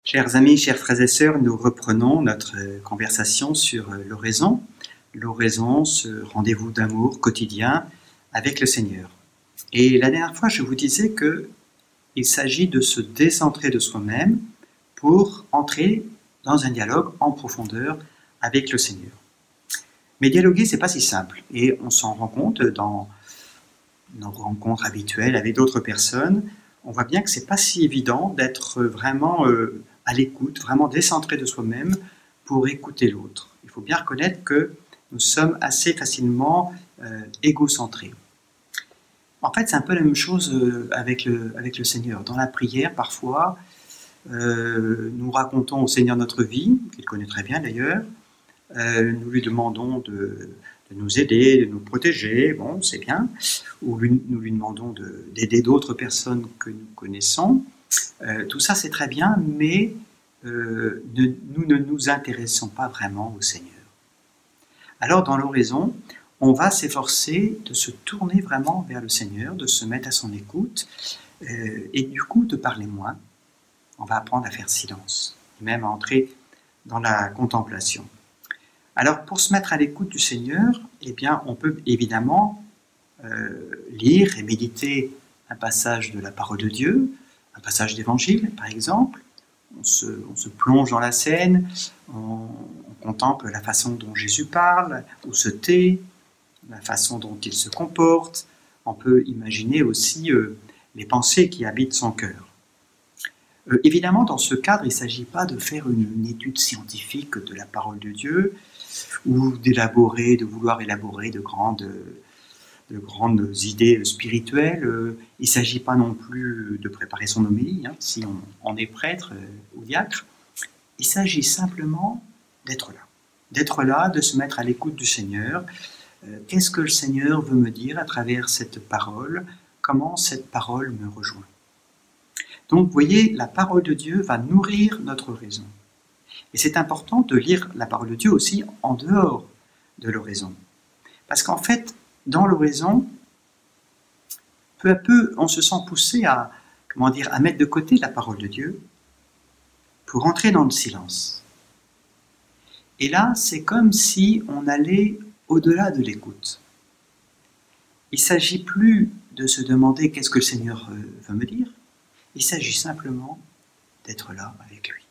Chers amis, chers frères et sœurs, nous reprenons notre conversation sur l'oraison. L'oraison, ce rendez-vous d'amour quotidien avec le Seigneur. Et la dernière fois, je vous disais qu'il s'agit de se décentrer de soi-même pour entrer dans un dialogue en profondeur avec le Seigneur. Mais dialoguer, c'est pas si simple. Et on s'en rend compte dans nos rencontres habituelles avec d'autres personnes. On voit bien que c'est pas si évident d'être vraiment à l'écoute, vraiment décentré de soi-même pour écouter l'autre. Il faut bien reconnaître que nous sommes assez facilement égocentrés. En fait, c'est un peu la même chose avec le Seigneur. Dans la prière, parfois, nous racontons au Seigneur notre vie, qu'il connaît très bien d'ailleurs. Nous lui demandons de nous aider, de nous protéger, bon, c'est bien. Ou nous lui demandons d'aider d'autres personnes que nous connaissons. Tout ça, c'est très bien, mais nous ne nous intéressons pas vraiment au Seigneur. Alors, dans l'oraison, on va s'efforcer de se tourner vraiment vers le Seigneur, de se mettre à son écoute, et du coup, de parler moins. On va apprendre à faire silence, même à entrer dans la contemplation. Alors, pour se mettre à l'écoute du Seigneur, eh bien, on peut évidemment lire et méditer un passage de la parole de Dieu, un passage d'évangile, par exemple. On se plonge dans la scène, on contemple la façon dont Jésus parle, ou se tait, la façon dont il se comporte. On peut imaginer aussi les pensées qui habitent son cœur. Évidemment, dans ce cadre, il ne s'agit pas de faire une étude scientifique de la parole de Dieu, ou de vouloir élaborer de grandes idées spirituelles. Il ne s'agit pas non plus de préparer son homélie, si on est prêtre ou diacre. Il s'agit simplement d'être là, de se mettre à l'écoute du Seigneur. Qu'est-ce que le Seigneur veut me dire à travers cette parole? Comment cette parole me rejoint? Donc, vous voyez, la parole de Dieu va nourrir notre raison. Et c'est important de lire la parole de Dieu aussi en dehors de l'oraison. Parce qu'en fait, dans l'oraison, peu à peu, on se sent poussé à mettre de côté la parole de Dieu pour entrer dans le silence. Et là, c'est comme si on allait au-delà de l'écoute. Il ne s'agit plus de se demander qu'est-ce que le Seigneur veut me dire. Il s'agit simplement d'être là avec lui.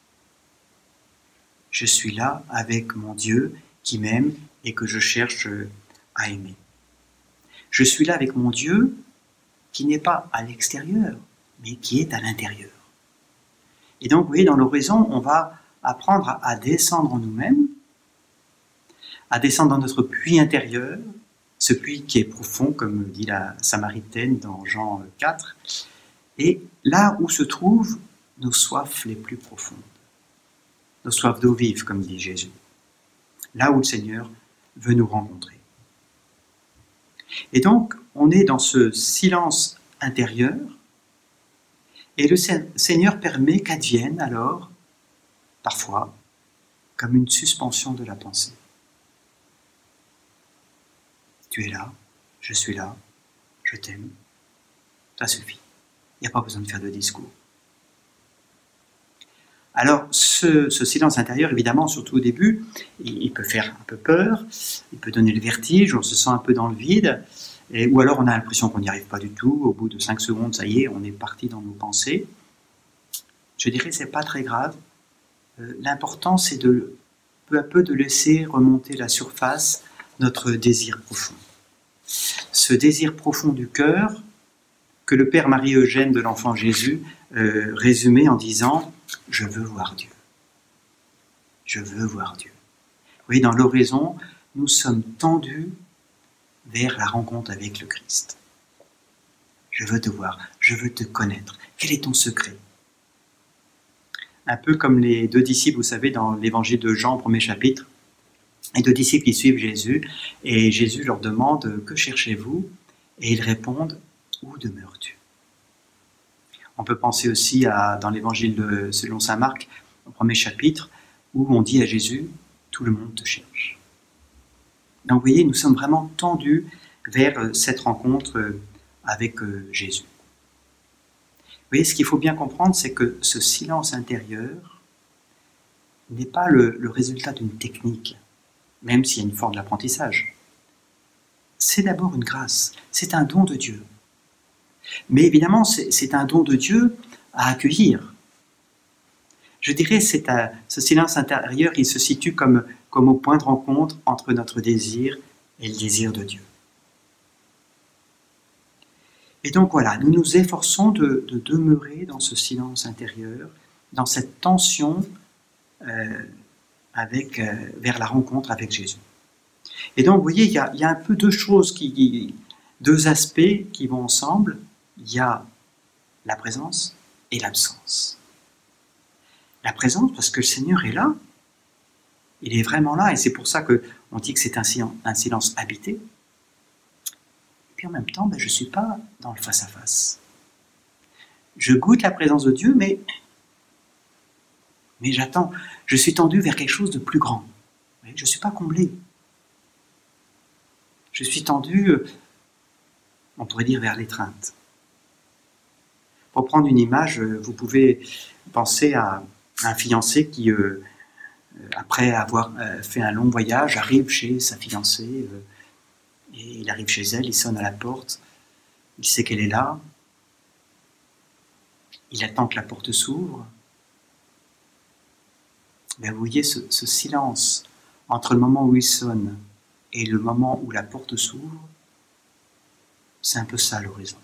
Je suis là avec mon Dieu qui m'aime et que je cherche à aimer. Je suis là avec mon Dieu qui n'est pas à l'extérieur, mais qui est à l'intérieur. Et donc, vous voyez, dans l'oraison, on va apprendre à descendre en nous-mêmes, à descendre dans notre puits intérieur, ce puits qui est profond, comme dit la Samaritaine dans Jean 4, et là où se trouvent nos soifs les plus profondes, nos soifs d'eau vive, comme dit Jésus, là où le Seigneur veut nous rencontrer. Et donc, on est dans ce silence intérieur, et le Seigneur permet qu'advienne alors, parfois, comme une suspension de la pensée. Tu es là, je suis là, je t'aime, ça suffit. Il n'y a pas besoin de faire de discours. Alors, ce silence intérieur, évidemment, surtout au début, il peut faire un peu peur, il peut donner le vertige, on se sent un peu dans le vide, ou alors on a l'impression qu'on n'y arrive pas du tout, au bout de 5 secondes, ça y est, on est parti dans nos pensées. Je dirais que ce n'est pas très grave. L'important, c'est de peu à peu de laisser remonter à la surface notre désir profond. Ce désir profond du cœur que le Père Marie-Eugène de l'Enfant Jésus résumait en disant « Je veux voir Dieu. Je veux voir Dieu. » Vous voyez, dans l'oraison, nous sommes tendus vers la rencontre avec le Christ. Je veux te voir, je veux te connaître. Quel est ton secret? Un peu comme les 2 disciples, vous savez, dans l'évangile de Jean, 1er chapitre, les 2 disciples qui suivent Jésus, et Jésus leur demande « Que cherchez-vous » Et ils répondent « Où demeures-tu » On peut penser aussi dans l'évangile selon saint Marc, au 1er chapitre, où on dit à Jésus « Tout le monde te cherche ». Donc vous voyez, nous sommes vraiment tendus vers cette rencontre avec Jésus. Vous voyez, ce qu'il faut bien comprendre, c'est que ce silence intérieur n'est pas le résultat d'une technique, même s'il y a une forme d'apprentissage. C'est d'abord une grâce, c'est un don de Dieu. Mais évidemment, c'est un don de Dieu à accueillir. Je dirais, ce silence intérieur, il se situe comme au point de rencontre entre notre désir et le désir de Dieu. Et donc voilà, nous nous efforçons de demeurer dans ce silence intérieur, dans cette tension vers la rencontre avec Jésus. Et donc, vous voyez, il y a un peu deux aspects qui vont ensemble. Il y a la présence et l'absence. La présence, parce que le Seigneur est là, il est vraiment là, et c'est pour ça qu'on dit que c'est un silence habité. Et puis en même temps, je ne suis pas dans le face-à-face. Je goûte la présence de Dieu, mais j'attends, je suis tendu vers quelque chose de plus grand. Je ne suis pas comblé. Je suis tendu, on pourrait dire, vers l'étreinte. Pour prendre une image, vous pouvez penser à un fiancé qui, après avoir fait un long voyage, arrive chez sa fiancée, et il arrive chez elle, il sonne à la porte, il sait qu'elle est là, il attend que la porte s'ouvre. Vous voyez ce silence entre le moment où il sonne et le moment où la porte s'ouvre, c'est un peu ça l'horizon.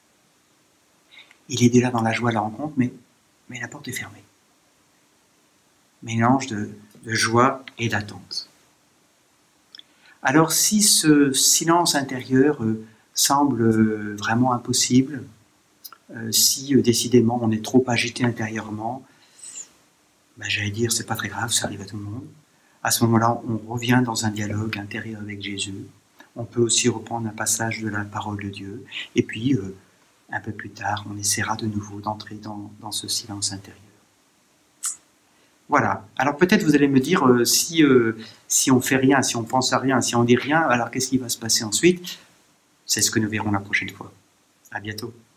Il est déjà dans la joie de la rencontre, mais la porte est fermée. Mélange de joie et d'attente. Alors si ce silence intérieur semble vraiment impossible, si décidément on est trop agité intérieurement, j'allais dire c'est pas très grave, ça arrive à tout le monde. À ce moment-là, on revient dans un dialogue intérieur avec Jésus. On peut aussi reprendre un passage de la parole de Dieu. Et puis, un peu plus tard, on essaiera de nouveau d'entrer dans ce silence intérieur. Voilà. Alors peut-être vous allez me dire, si on fait rien, si on pense à rien, si on dit rien, alors qu'est-ce qui va se passer ensuite? C'est ce que nous verrons la prochaine fois. À bientôt.